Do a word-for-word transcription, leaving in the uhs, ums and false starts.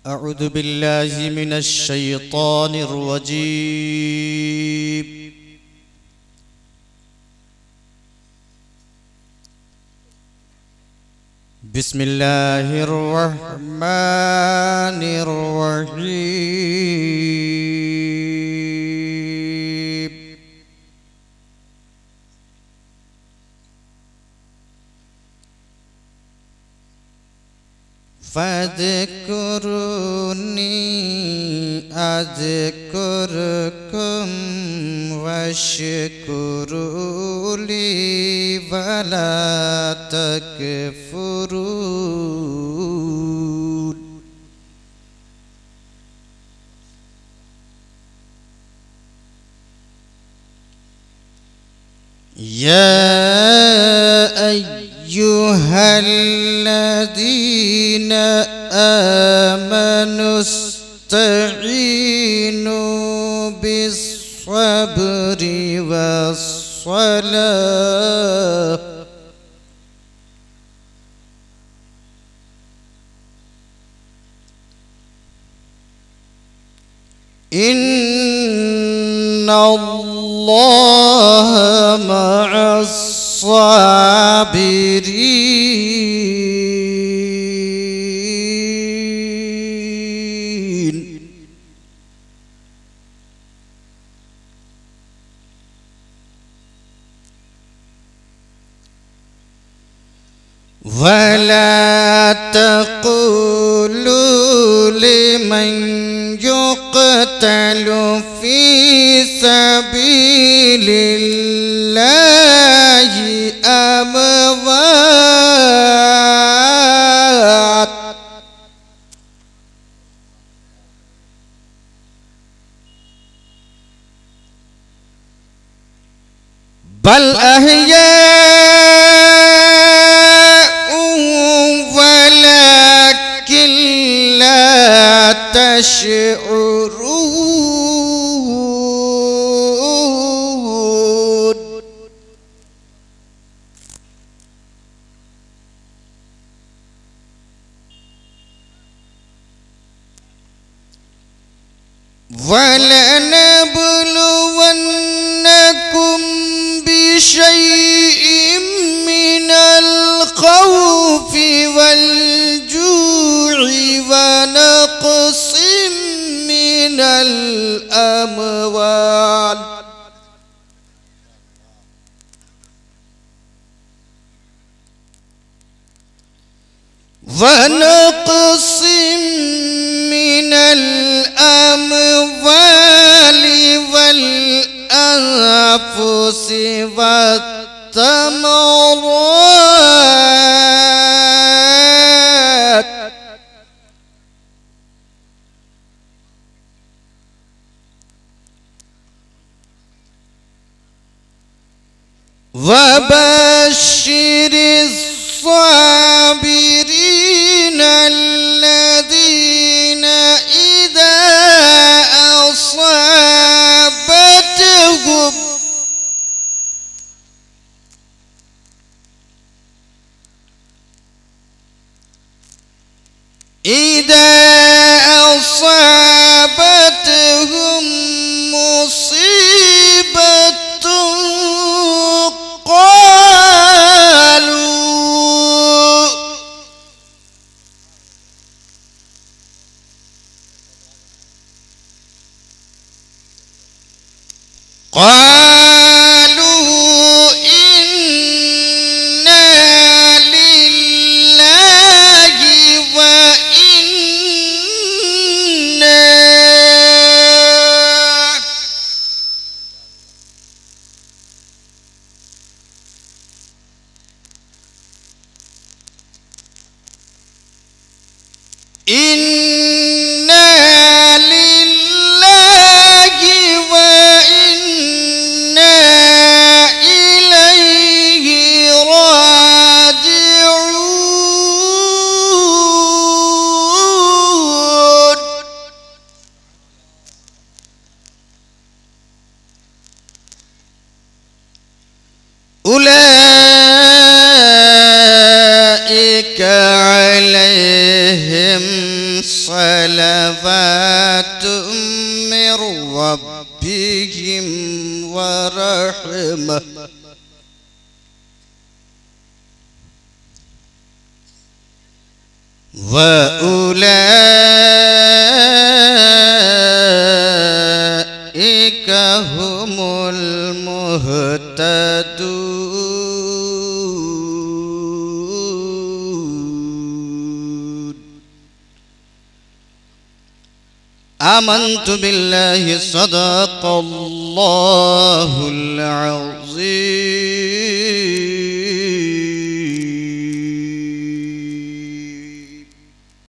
أعوذ بالله من الشيطان الرجيم. بسم الله الرحمن الرحيم. فاذكروني أذكركم واشكروا لي ولا تكفرون. يا أيها الذين آمنوا استعينوا بالصبر والصلاة إن الله مع الصابرين. ولا تقولوا لمن يقتل في سبيل الله أموات بل أحياء ولكن لا تشعرون. ولنبلونكم بشيء من الخوف والجوع ونقص من الأموال ونقص من الأموال والأنفس والثمرات وبشر الصابرين الذين إذا أصابتهم إذا أصابتهم مصيبة قالوا قالوا إنا لله وإنا إنا لله وإنا صلوات من ربهم ورحمة وأولئك هم المهتدون. آمنت بالله صدق الله العظيم.